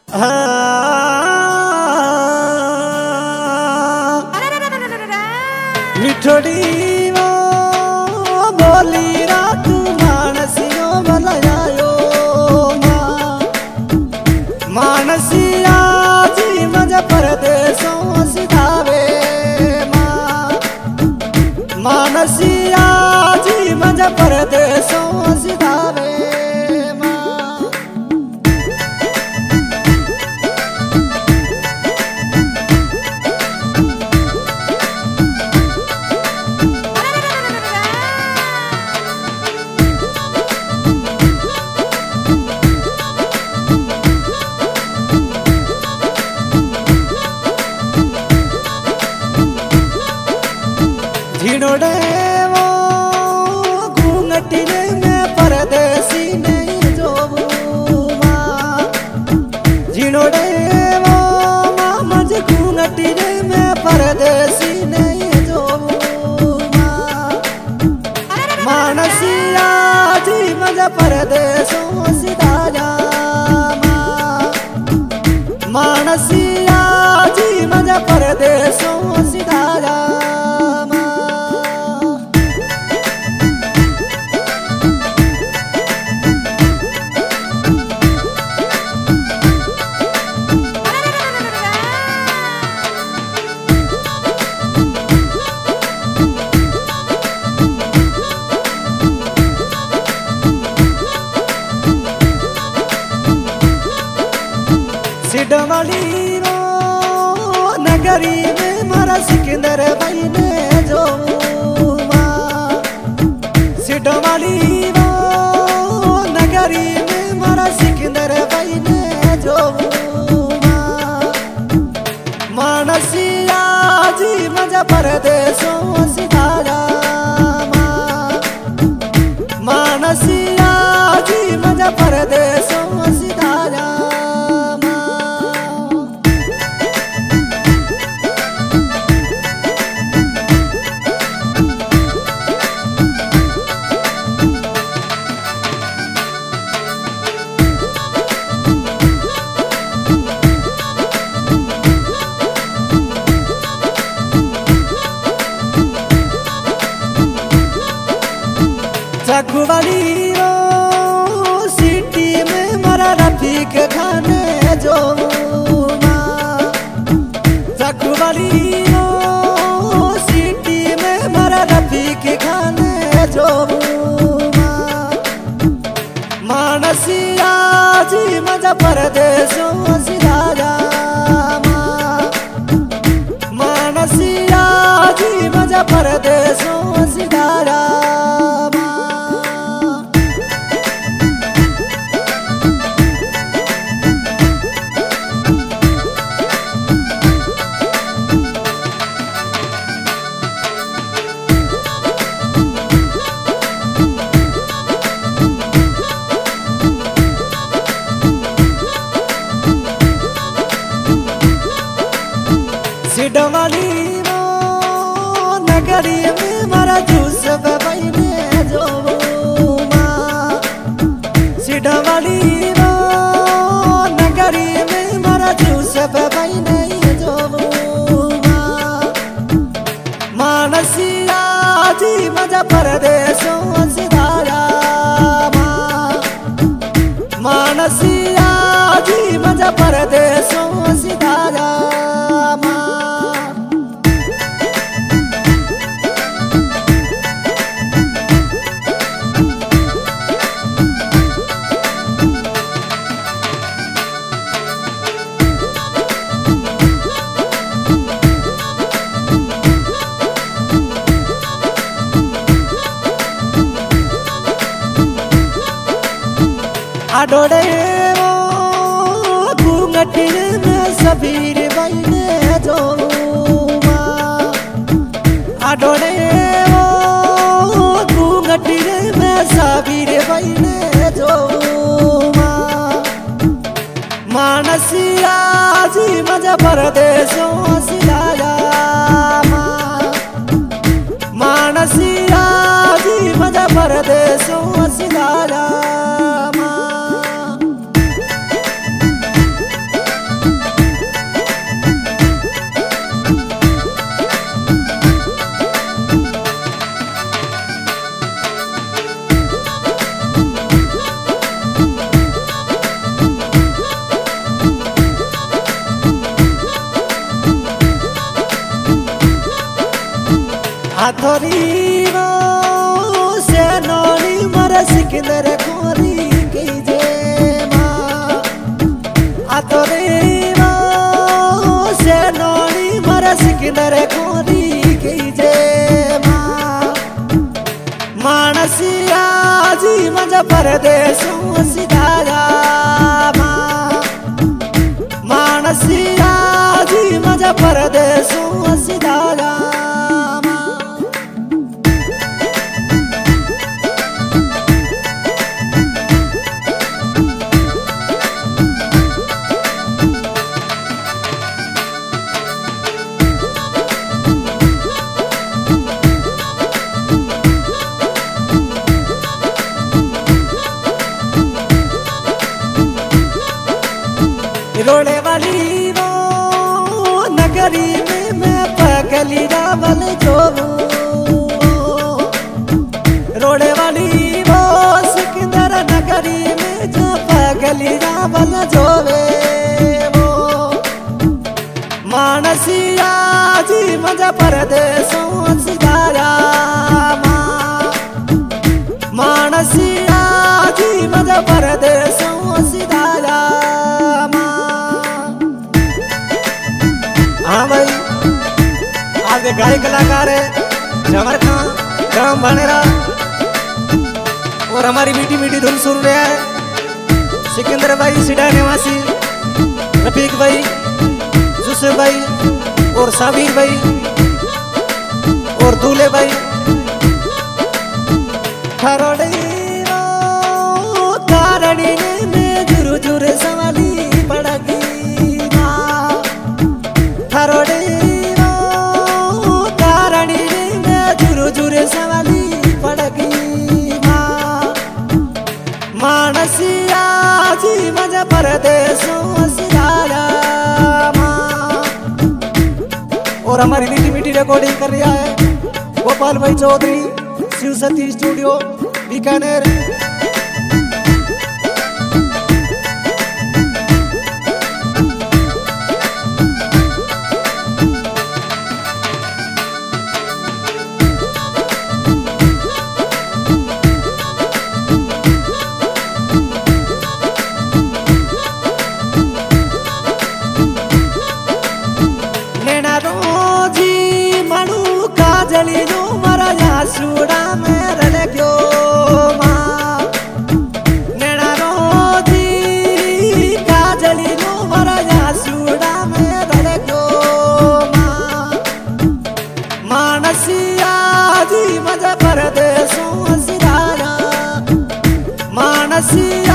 मिठोड़ी बोली रात मानसियों बलायो मानसिया जी मज परदेशों सिधावे मानसिया जी मज परदेशों सिधावे झिड़ोड़े वो घूंघटी में परदेसी नहीं जो झिड़ोड़े वो मज घूंघटी में परदेसी नहीं जो मानसिया जी मज परदेशों सिधारा मानसिया जी मज परदेशों सिधारा सिडवाली नगरी में मारा सिकंदर भाई ने जो सिडवाली नगरी में मारा सिकंदर भाई ने जो मानसिया जी मजा परदेशों सिधारा मानसिया जी मजा परदेशों सिधारा चकुवाली सिटी में मरा रफीक खाने जो चकुवाली सिटी में मरा रफीक खाने जो मानसिया जी मजा परदेशों सिधारा मानसिया जी मजा परदेशों सिधारा सिडवाली नगरी में मारा जूस भाई ने जो सिडवाली नगरी में मारा जूस भाई ने जो मानसिया जी मजा परदेशों सिधारा मानसिया जी मजा परदेशों सिधारा आडोड़े घूंघटी में सबीर भाई ने जो आडोड़े घूंघटी में सबीर भाई ने जो मानसिया जी मजा परदेशों सिधारा मानसिया जी मजा परदेशों सिधारा आथोरी वो से नोनी मर सिकंदर खोरी की जे माँ आथोरी वो से नोनी मर सिकंदर खोरी की जे माँ मानसिया जी मजा परदेसों सिधारा माँ मानसिया जी मजा परदेसों सिधारा रोड़े वाली वो नगरी में मैं पगली रावल जो रोड़े वाली वो सिकंदर नगरी में जो पगली रावल जो वो मानसिया जी मजा परदेसों सिधारा मानसिया जी मजा परदेसों सिधारा। हाँ भाई आज के गायक कलाकार है जमर खान राम भनेरा और हमारी मीठी मीठी धुन सुन रहा है सिकंदर भाई सिडा निवासी रफीक भाई जुस्से भाई और साबिर भाई और दूल्हे भाई तारणी में जुरु जुर सवाली पड़गी तारणी में जुरु जुर सवाली पड़गी मानसिया जी मजा परदेसों सिधारा और हमारी मीठी मीठी रिकॉर्डिंग कर रहा है गोपाल भाई चौधरी शिव सती स्टूडियो बीकानेर। काजली नो मरा यासूड़ा में रल गयो माँ नैना रोजी काजली नो मरा यासूड़ा में रल गयो माँ मानसिया जी मजा परदेसों सिधारा मानसिया